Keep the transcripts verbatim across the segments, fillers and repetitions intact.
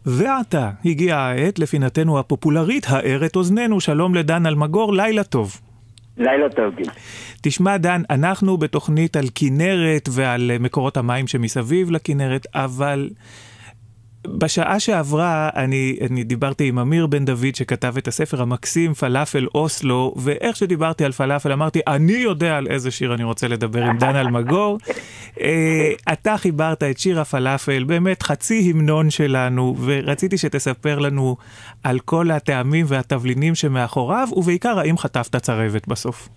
ועתה הגיעה העת לפינתנו הפופולרית, הארת אוזננו. שלום לדן אלמגור, לילה טוב. לילה טוב, גיל. תשמע דן, אנחנו בתוכנית על כנרת ועל מקורות המים שמסביב לכנרת, אבל בשעה שעברה אני, אני דיברתי עם אמיר בן דוד שכתב את הספר המקסים פלאפל אוסלו, ואיך שדיברתי על פלאפל אמרתי, אני יודע על איזה שיר אני רוצה לדבר עם דן אלמגור. אה, אתה חיברת את שיר הפלאפל, באמת חצי המנון שלנו, ורציתי שתספר לנו על כל הטעמים והתבלינים שמאחוריו, ובעיקר האם חטפת צרבת בסוף.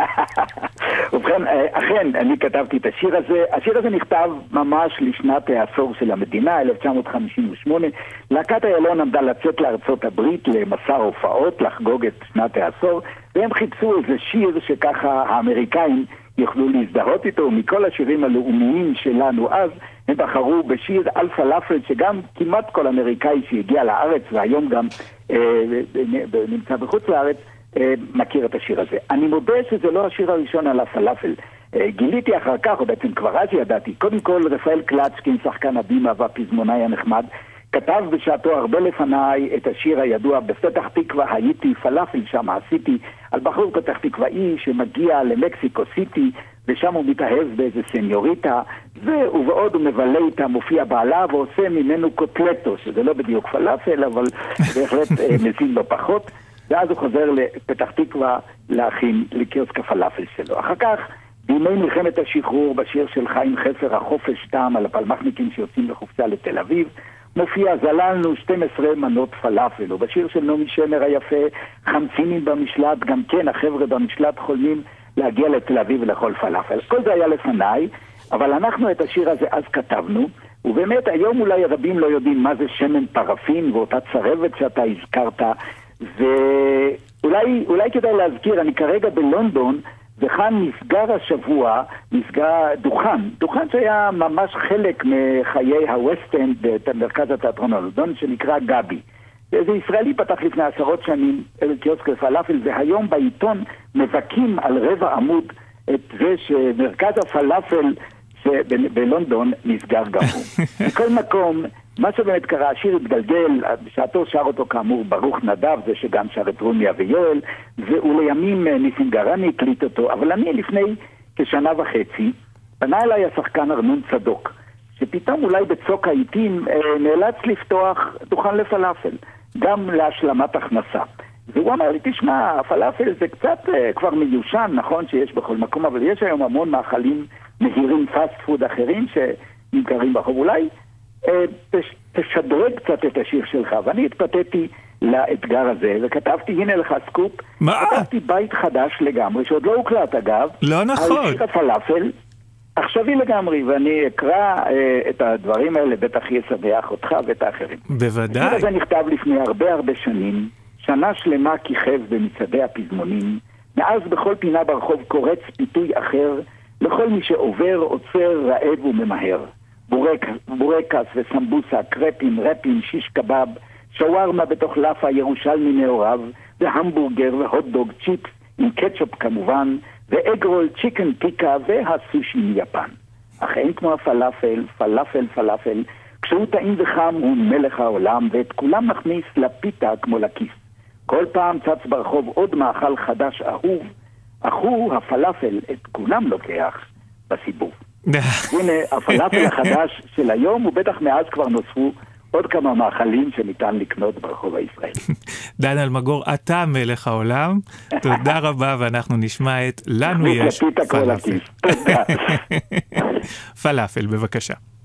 ובכן, אכן, אני כתבתי את השיר הזה. השיר הזה נכתב ממש לשנת העשור של המדינה, אלף תשע מאות חמישים ושמונה. להקת איילון עמדה לצאת לארצות הברית למסע הופעות, לחגוג את שנת העשור, והם חיפשו איזה שיר שככה האמריקאים יוכלו להזדהות איתו. מכל השירים הלאומיים שלנו אז, הם בחרו בשיר על פלאפל, שגם כמעט כל אמריקאי שהגיע לארץ, והיום גם אה, נמצא בחוץ לארץ, מכיר את השיר הזה. אני מודה שזה לא השיר הראשון על הפלאפל. גיליתי אחר כך, או בעצם כבר אז ידעתי, קודם כל רפאל קלצ'קין, שחקן הבימה והפזמונאי הנחמד, כתב בשעתו הרבה לפניי את השיר הידוע, בפתח תקווה הייתי פלאפל, שם עשיתי, על בחור פתח תקוואי שמגיע למקסיקו סיטי, ושם הוא מתאהב באיזה סניוריטה, ובעוד הוא מבלה איתה, מופיע בעלה ועושה ממנו קוטלטו, שזה לא בדיוק פלאפל, אבל בהחלט מזין לו פחות. ואז הוא חוזר לפתח תקווה להכין לקיוסק הפלאפל שלו. אחר כך, בימי מלחמת השחרור, בשיר של חיים חפר, החופש טעם על הפלמחניקים שיוצאים לחופשה לתל אביב, מופיע זללנו שתים עשרה מנות פלאפל, ובשיר של נעמי שמר היפה, חמסינים במשלט, גם כן החבר'ה במשלט חולמים להגיע לתל אביב ולאכול פלאפל. כל זה היה לפניי, אבל אנחנו את השיר הזה אז כתבנו, ובאמת היום אולי רבים לא יודעים מה זה שמן פרפין, ואותה צרבת שאתה הזכרת, ואולי אולי כדאי להזכיר, אני כרגע בלונדון, וכאן נסגר השבוע, נסגר דוכן, דוכן שהיה ממש חלק מחיי הווסט-אנד במרכז התיאטרון הלונדון, שנקרא גבי. זה ישראלי פתח לפני עשרות שנים קיוסק לפלאפל, והיום בעיתון מבקים על רבע עמוד את זה שמרכז הפלאפל בלונדון נסגר גם הוא. בכל מקום, מה שבאמת קרה, השיר התגלגל, בשעתו שר אותו כאמור ברוך נדב, זה שגם שר את רומיה ויואל, ולימים ניסים גרני הקליט אותו, אבל אני לפני כשנה וחצי, פנה אליי השחקן ארנון צדוק, שפתאום אולי בצוק העיתים נאלץ לפתוח דוכן לפלאפל, גם להשלמת הכנסה. והוא אמר לי, תשמע, הפלאפל זה קצת כבר מיושן, נכון שיש בכל מקום, אבל יש היום המון מאכלים מהירים פאסט פוד אחרים שנמכרים ברחוב. אולי תשדרג קצת את השיר שלך, ואני התפתיתי לאתגר הזה, וכתבתי, הנה לך סקופ, מה? כתבתי בית חדש לגמרי, שעוד לא הוקלט אגב, לא נכון. על שיר הפלאפל, עכשווי לגמרי, ואני אקרא אה, את הדברים האלה, בטח ישמח אותך ואת האחרים. בוודאי. השיר הזה נכתב לפני הרבה הרבה שנים, שנה שלמה כיכב במצעדי הפזמונים, מאז בכל פינה ברחוב קורץ פיתוי אחר, לכל מי שעובר, עוצר, רעב וממהר. בורק, בורקס וסמבוסה, קרפים, רפים, שיש קבב, שווארמה בתוך לאפה, ירושלמי נאוריו, והמבורגר והוטדוג צ'יפס, עם קטשופ כמובן, ואגרול, צ'יקן טיקה והסושי מיפן. אך אין כמו הפלאפל, פלאפל פלאפל, כשהוא טעים וחם הוא מלך העולם, ואת כולם מכניס לפיתה כמו לכיס. כל פעם צץ ברחוב עוד מאכל חדש אהוב, אך הוא, הפלאפל, את כולם לוקח בסיבוב. הנה, הפלאפל החדש של היום, ובטח מאז כבר נוספו עוד כמה מאכלים שניתן לקנות ברחוב הישראלי. דן אלמגור, אתה מלך העולם, תודה רבה, ואנחנו נשמע את לנו יש פלאפל. פלאפל, בבקשה.